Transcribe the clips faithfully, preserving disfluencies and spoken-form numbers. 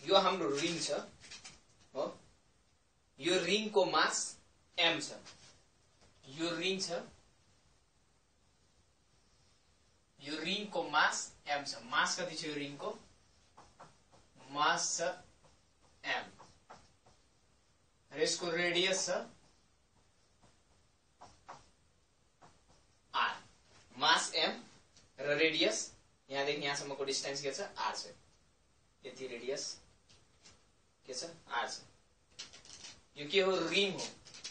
यो हाम्रो रिङ छ हो, यो रिङको मास m छ, यो रिङ छ, यो रिङको मास m छ। मास कति छ यो रिङको? मास छ m र यसको रेडियस छ r। मास m र रेडियस यहाँदेखि यहाँसम्मको डिस्टेन्स के छ? r छ। यति रेडियस के छ? r छ। यो के हो? रिङ हो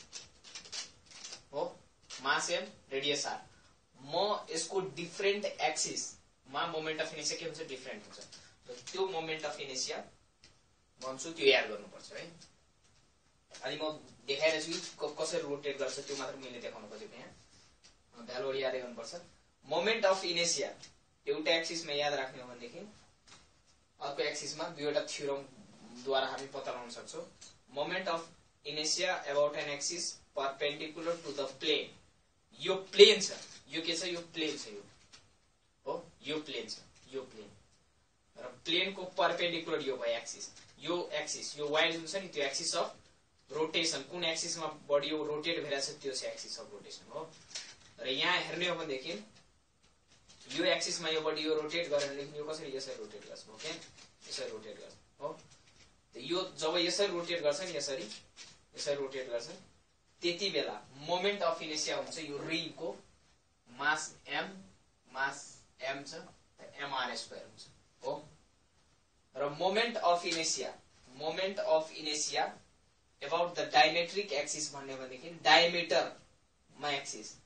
हो मास m रेडियस r। म यसको डिफरेन्ट एक्सिस मा मोमेन्ट अफ इनेर्सिया के हुन्छ? डिफरेन्ट हुन्छ। र त्यो मोमेन्ट अफ इनेर्सिया भन्छु, त्यो याद गर्नुपर्छ है। अनि म देखाइरहेछु कसरी रोटेट गर्छ, त्यो मात्र मैले देखाउन खोजेको यहाँ। भ्यालुहरु यादै गर्नुपर्छ। मोमेन्ट अफ इनेर्सिया एउटा एक्सिसमा याद राख्ने हो भनेदेखि अर्को एक्सिसमा दुईवटा थ्योरमद्वारा हामी पत्ता लगाउन सक्छौं। Moment of inertia about an axis perpendicular to the plane. यो प्लेन छ, यो के छ? यो प्लेन छ, यो हो, यो प्लेन छ, यो प्लेन र प्लेनको परपेन्डिकुलर यो भयो एक्सिस। यो एक्सिस, यो वाइ जुन छ नि, त्यो एक्सिस अफ रोटेसन। कुन एक्सिसमा बडी यो रोटेट भइरहेछ त्यो छ एक्सिस अफ रोटेसन हो। र यहाँ हेर्ने हो भनेदेखि यो एक्सिसमा यो बडी यो रोटेट गर्यो भनेदेखि यो कसरी यसरी रोटेट गर्छ? ओके, यसरी रोटेट गर्छ हो। यो जब यसरी रोटेट गर्छ नि, यसरी यसरी रोटेट गर्छ, त्यति बेला मोमेन्ट अफ इनेर्सिया हुन्छ यो रिङको मास m, मास m छ, mr स्क्वायर हुन्छ हो। र moment of inertia, moment of inertia about the diametric axis भन्ने भनेदेखि डायमिटर मा एक्सिस,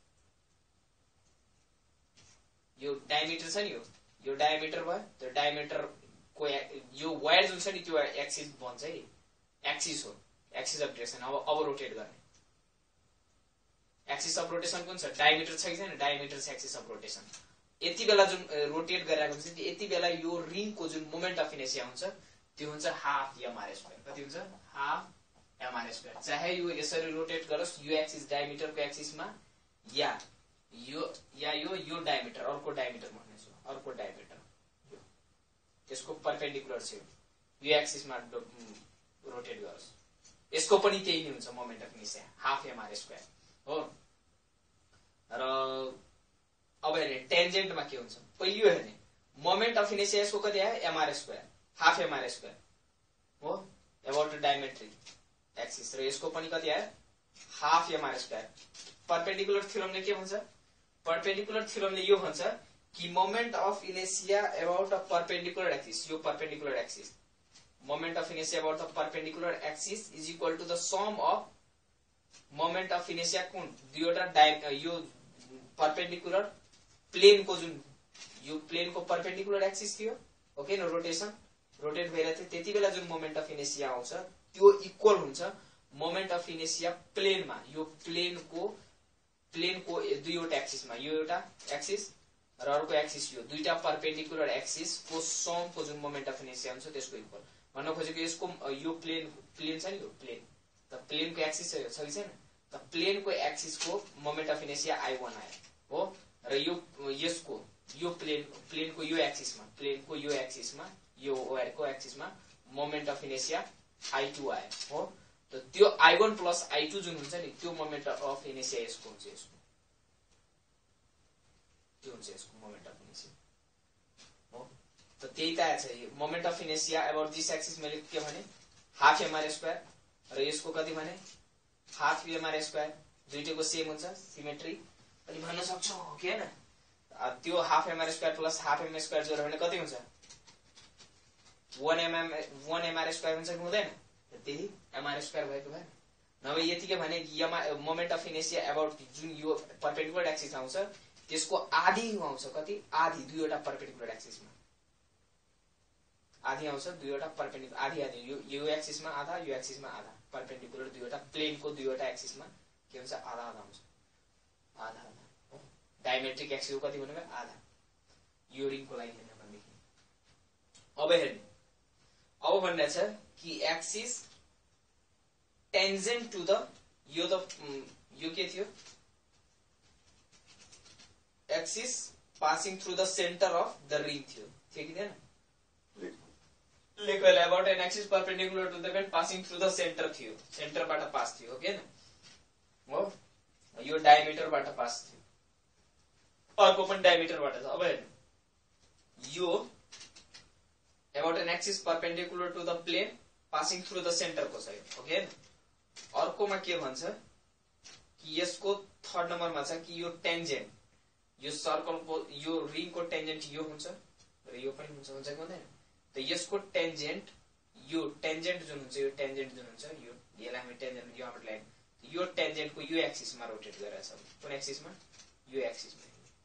यो डायमिटर छ नि, यो यो डायमिटर भयो। त्यो डायमिटर को यो वायर जुन छ नि, त्यो एक्सिस भन्छ है, एक्सिस हो, एक्सिस अफ रोटेसन। अब अब रोटेट गर्ने एक्सिस अफ रोटेसन कुन छ? डायमिटर छ कि छैन? डायमिटर छ एक्सिस अफ रोटेसन। यति बेला जुन रोटेट गरिरहेको हुन्छ, यति बेला यो रिङको जुन मोमेन्ट अफ इनेर्सिया हुन्छ त्यो हुन्छ हाफ mr स्क्वायर। कति हुन्छ? Half mr square. चाहे यो यसरी रोटेट गरोस्, यो एक्सिस डायमिटरको एक्सिसमा, या यो या यो यो डायमिटर, अर्को डायमिटर भन्नेछु, अर्को डायमिटर यो त्यसको परपेन्डिकुलर छ, यो एक्सिसमा रोटेट गरोस्, यसको पनि त्यही नै हुन्छ moment of inertia, half mr square हो। र अब हेर्ने टेन्जेन्टमा के हुन्छ? पहिलो यो हेर्ने मोमेन्ट अफ इनेर्सिया यसको कति आयो? mr square, half mr square हो अबाउट डायमेट्रिक एक्सिस। र यसको पनि कति आयो? Half mr square. परपेन्डिकुलर थ्योरमले के भन्छ? परपेन्डिकुलर थ्योरमले यो भन्छ कि moment of inertia about a perpendicular axis, यो perpendicular axis, moment of inertia about the perpendicular axis is equal to the sum of moment of inertia कुन दुईवटा डाइ यो परपेन्डिकुलर प्लेनको जुन यो प्लेनको परपेन्डिकुलर एक्सिस थियो, ओके न, रोटेसन रोटेट भइरहेको थियो, त्यति बेला जुन मोमेन्ट अफ इनेर्सिया आउँछ त्यो इक्वल हुन्छ मोमेन्ट अफ इनेर्सिया प्लेनमा, यो प्लेनको प्लेनको दुईवटा एक्सिसमा, यो एउटा एक्सिस र अर्को एक्सिस, यो दुईटा परपेन्डिकुलर एक्सिसको समको जुन मोमेन्ट अफ इनेर्सिया हुन्छ त्यसको इक्वल। भन्न खोजेको यसको यो प्लेन प्लेन छ नि, यो प्लेन त प्लेनको एक्सिस छ कि छैन? त प्लेनको एक्सिसको moment of inertia I one आयो हो। र यो यसको यो प्लेन प्लेनको यो एक्सिसमा, प्लेनको यो एक्सिसमा, यो वायरको एक्सिसमा moment of inertia I two आयो हो। त त्यो I one plus I two जुन हुन्छ नि, त्यो मोमेन्ट अफ इनेर्सिया यसको हुन्छ, यसको त्यो हुन्छ यसको मोमेन्ट अफ इनेर्सिया हो। त त्यही त आएछ moment of inertia about this axis. मैले के भने? हाफ mr स्क्वायर र यसको कति भने? Half mr square. दुईटैको सेम हुन्छ, सिमेट्री पनि भन्न सक्छौ के हैन? त्यो half mr square plus half m square जोड्यो भने कति हुन्छ? One mm one mr square हुन्छ कि हुँदैन? त्यही mr स्क्वायर भएको भए नभए यतिकै भने मोमेन्ट अफ इनेर्सिया अबाउट जुन यो परपेन्डिकुलर एक्सिस आउँछ त्यसको आधी आउँछ। कति? आधी, दुईवटा परपेन्डिकुलर एक्सिसमा आधी आउँछ, दुईवटा परपेन्डिकुलर, आधी आधी, यो यो एक्सिसमा आधा, यो एक्सिसमा आधा, परपेन्डिकुलर दुईवटा प्लेनको दुईवटा एक्सिसमा के हुन्छ? आधा आधा हुन्छ, आधा आधा। डायमेट्रिक एक्सिस कति भन्नु भयो? आधा। यो रिङको लागि हेर्न भनेदेखि अब हेर्ने, अब भन्ने छ कि एक्सिस टेन्जेन्ट टु द, यो त यो के थियो? Axis passing through the centre of the ring थियो, थियो कि थिएन? लेको about an axis perpendicular to the plane passing through the centre थियो, सेन्टरबाट पास थियो, ओके न हो, यो डायमिटरबाट पास थियो, अर्को पनि डायमिटरबाट छ। अब हेर्नु यो about an axis perpendicular to the plane passing through the centre को छ, ओके न। अर्कोमा के भन्छ कि यसको थर्ड नम्बरमा छ कि यो टेन्जेन्ट, यो सर्कलको यो रिङको टेन्जेन्ट यो हुन्छ र यो पनि हुन्छ, हुन्छ कि हुँदैन? त यसको टेन्जेन्ट, यो टेन्जेन्ट जुन हुन्छ, यो टेन्जेन्ट जुन हुन्छ, यो यसलाई हामी टेन्जेन्ट यहाँबाट ल्यायौँ, यो टेन्जेन्टको यो एक्सिसमा रोटेट गरेर छ। कुन एक्सिसमा? यो एक्सिसमा।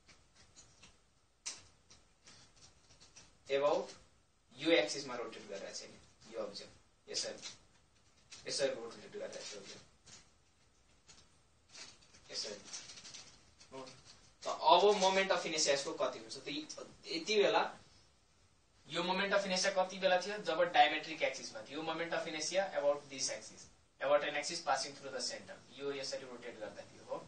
अबाउट यो एक्सिसमा रोटेट गरेर छ नि यो अब्जेक्ट, यसरी यसरी रोटेट गरेर छ अब्जेक्ट यसरी हो। त अब मोमेन्ट अफ इनर्शिया यसको कति हुन्छ? त यति बेला यो मोमेन्ट अफ इनर्शिया कति बेला थियो? जब डायमेट्रिक एक्सिसमा थियो। यो moment of inertia about this axis, about an axis passing through the centre, यो यसरी रोटेट गर्दा थियो हो,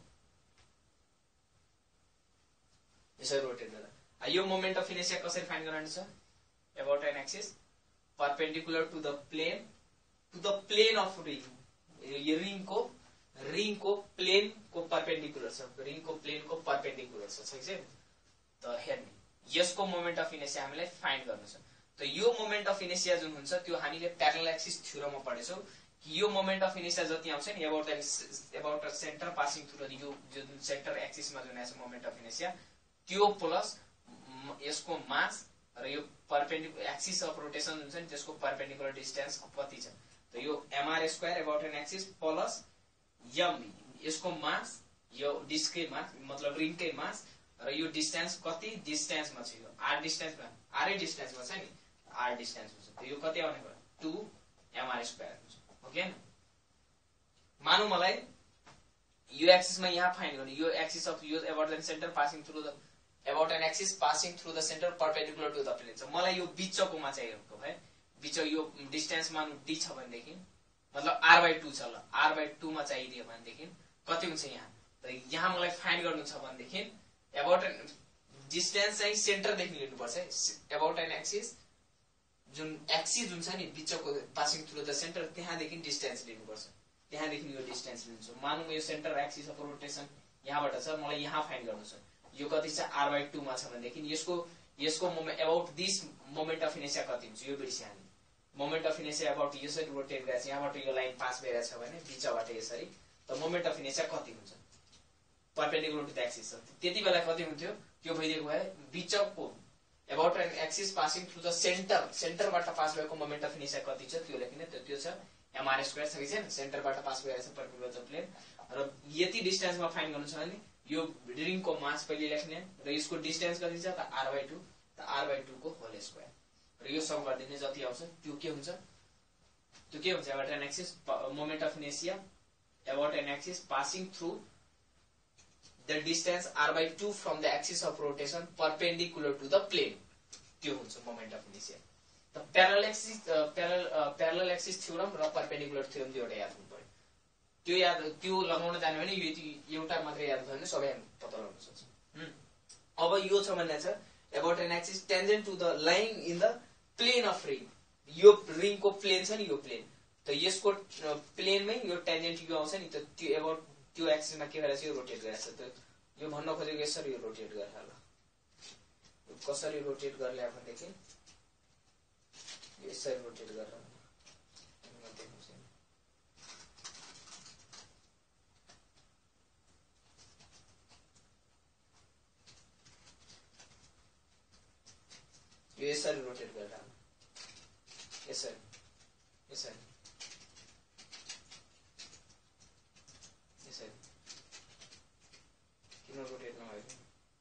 यसरी रोटेट गर्दा। यो मोमेन्ट अफ इनर्शिया कसरी फाइन्ड गराउनु छ? About an axis perpendicular to the plane, to the plane of ring, यो रिङको रिङको प्लेनको परपेंडिकुलर छ, रिङको प्लेनको परपेंडिकुलर छ, सही छ। त हेर्नु यसको मोमेन्ट अफ इनर्शिया हामीलाई फाइन्ड गर्नु छ। त यो मोमेन्ट अफ इनर्शिया जुन हुन्छ त्यो हामीले प्यारलल एक्सिस थ्योरममा पढेछौँ कि यो मोमेन्ट अफ इनर्शिया जति आउँछ नि about about centre passing through the यो जुन सेन्टर एक्सिसमा जुन आछ मोमेन्ट अफ इनर्शिया, त्यो प्लस यसको मास र यो परपेंडिकुलर एक्सिस अफ रोटेसन जुन छ नि त्यसको परपेंडिकुलर डिस्टेन्स कति छ? त यो MR square about an axis plus M, यसको मास, यो डिस्ककै मास मतलब रिङकै मास र यो डिस्टेन्स कति डिस्टेन्समा छ, यो आर डिस्टेन्समा, आरै डिस्टेन्समा छ नि, आर डिस्टेन्स हुन्छ। त यो कति आउने भयो? टू एमआर स्क्वायर हुन्छ, ओके न। मानौ मलाई यो एक्सिसमा यहाँ फाइन्ड गर्नु, यो एक्सिस अफ यो about an centre passing through the about an axis passing through the centre perpendicular to the plane छ। मलाई यो बिचकोमा चाहिएको है, बिच यो डिस्टेन्स मानु डी छ भनेदेखि मतलब आर बाई टू छ, ल आर बाई टू मा चाहिदियो भनेदेखि कति हुन्छ यहाँ? त यहाँ मलाई फाइन्ड गर्नु छ भनेदेखि अबाउट एन डिस्टेन्स चाहिँ सेन्टरदेखि लिनुपर्छ है, अबाउट एन एक्सिस जुन एक्सिस जुन छ नि बिचको पासिङ थ्रु द सेन्टर त्यहाँदेखि डिस्टेन्स लिनुपर्छ, त्यहाँदेखि यो डिस्टेन्स लिन्छु। मानौँ यो सेन्टर एक्सिस अफ रोटेसन यहाँबाट छ, मलाई यहाँ फाइन्ड गर्नु छ, यो कति छ? आर बाई टू मा छ भनेदेखि यसको यसको moment about this moment of inertia कति हुन्छ? यो बिर्स्या हामी मोमेन्ट अफ इनर्शिया अबाउट यसरी रोटेट गरेछ, यहाँबाट यो लाइन पास भइरहेछ भने बिचबाट यसरी, त मोमेन्ट अफ इनर्शिया कति हुन्छ? परपेंडिकुलर टु द एक्सिस छ। त्यति बेला कति हुन्थ्यो? त्यो भइदिएको भए बिचको about an axis passing through the centre, सेन्टरबाट पास भएको मोमेन्ट अफ इनर्शिया कति छ त्यो लेख्ने, त्यो छ एमआर स्क्वायर छ कि छैन, सेन्टरबाट पास भइरहेछ परपेंडिकुलर टु द प्लेन र यति डिस्टेन्समा फाइन्ड गर्नु छ भने यो रिङको मास पहिले लेख्ने र यसको डिस्टेन्स कति छ? त आर बाई टू, त आर बाई टू को होल स्क्वायर र यो सम गरिदिने जति आउँछ त्यो के हुन्छ? त्यो के हुन्छ? About an axis moment of inertia about an axis passing through the distance R by two from the axis of rotation perpendicular to the plane, त्यो हुन्छ मोमेन्ट अफ इनर्शिया। त parallel axis parallel parallel axis theorem र perpendicular theorem दुईवटा याद हुनु पर्यो। त्यो याद त्यो लगाउन जाने भने यो एउटा मात्रै याद भयो भने सबै पत्ता लगाउन सक्छ। अब यो छ भन्ने छ about an axis tangent to the line in the plane of ring, यो रिङको प्लेन छ नि यो प्लेन, त यसको प्लेनमै यो टेन्जेन्ट यो आउँछ नि, त त्यो अबाउट त्यो एक्सिसमा के गरेछ? यो रोटेट गरेछ। त यो भन्न खोजेको यसरी यो रोटेट गरेर ल कसरी रोटेट गर्ला भनेदेखि यसरी रोटेट गरेर यो यसरी रोटेट गरेर यसरी यसरी यसरी किन रोटेट नभएको?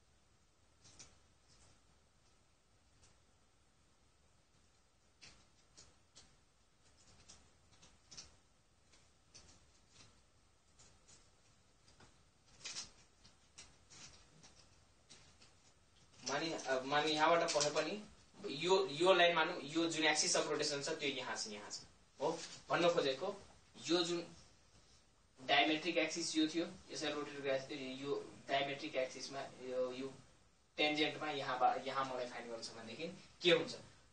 मानि मानि यहाँबाट पढे पनि यो यो लाइन मानौ यो जुन एक्सिस अफ रोटेसन छ त्यो यहाँ छ, यहाँ छ हो भन्न खोजेको। यो जुन डायमेट्रिक एक्सिस यो थियो, यसरी रोटेट गरेको यो डायमेट्रिक एक्सिसमा यो यो टेन्जेन्टमा यहाँ यहाँ मलाई फाइन्ड गर्नु छ भनेदेखि के हुन्छ?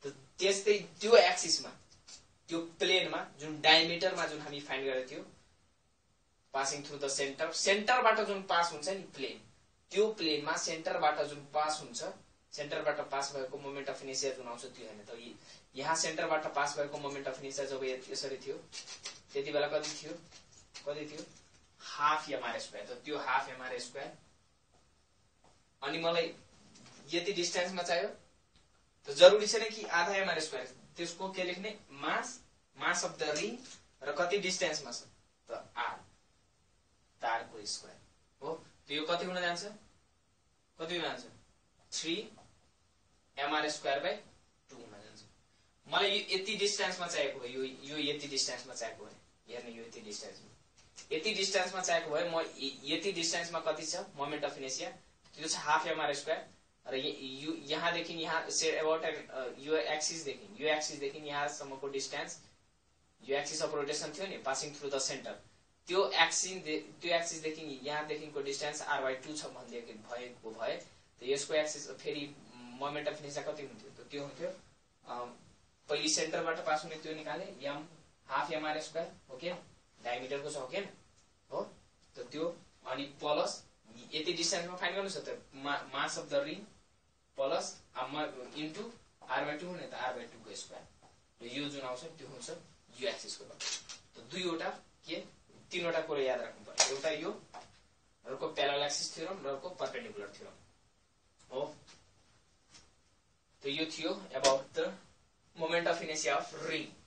त्यस्तै त्यो एक्सिसमा त्यो प्लेनमा जुन डायमिटरमा जुन हामी फाइन्ड गरेको थियो पासिङ थ्रु द सेन्टर सेन्टरबाट जुन पास हुन्छ नि प्लेन त्यो प्लेनमा सेन्टरबाट जुन पास हुन्छ सेन्टरबाट पास भएको मोमेन्ट अफ इनर्शिया जुन आउँछ त्यो हैन त यहाँ सेन्टरबाट पास भएको मोमेन्ट अफ इनर्शिया जब यसरी थियो त्यति बेला कति थियो कति थियो हाफ एमआर स्क्वायर त त्यो हाफ एमआर स्क्वायर अनि मलाई यति डिस्टेन्समा चाहियो त जरुरी छैन कि आधा एमआर स्क्वायर त्यसको के लेख्ने mass mass of the ring र कति डिस्टेन्समा छ त आर तारको स्क्वायर हो त यो कति हुन जान्छ कति हुन जान्छ three MR square by two हुन जान्छ मलाई यति डिस्टेन्समा चाहिएको हो यो यो यति डिस्टेन्समा चाहिएको हो हेर्ने यो यति डिस्टेन्समा यति डिस्टेन्समा चाहिएको भए म यति डिस्टेन्समा कति छ मोमेन्ट अफ इनर्शिया त्यो छ हाफ एमआर स्क्वायर र यहाँदेखि यहाँ से अबाउट यो एक्सिसदेखि यो एक्सिसदेखि यहाँसम्मको डिस्टेन्स यो एक्सिस अफ रोटेसन थियो नि पासिङ थ्रु द सेन्टर त्यो एक्सिस त्यो एक्सिसदेखि यहाँदेखिको डिस्टेन्स आर बाई टू छ भनेदेखि भएको भए त यसको एक्सिस फेरि मोमेन्ट अफ इनर्शिया कति हुन्थ्यो त त्यो हुन्थ्यो पहिले सेन्टरबाट पास हुने त्यो निकाले एम हाफ एमआर स्क्वायर हो कि डायमिटरको छ हो कि हो त त्यो अनि प्लस यति डिस्टेन्समा फाइन्ड गर्नु छ त mass of the ring plus into R by two हुने त आर बाई टू को स्क्वायर यो जुन आउँछ त्यो हुन्छ यो एक्सिसको त दुईवटा के तीनवटा कुरा याद राख्नु पर्यो एउटा यो अर्को प्यारलल एक्सिस थ्योरम र अर्को परपेन्डिकुलर थ्योरम हो त यो थियो about the moment of inertia of ring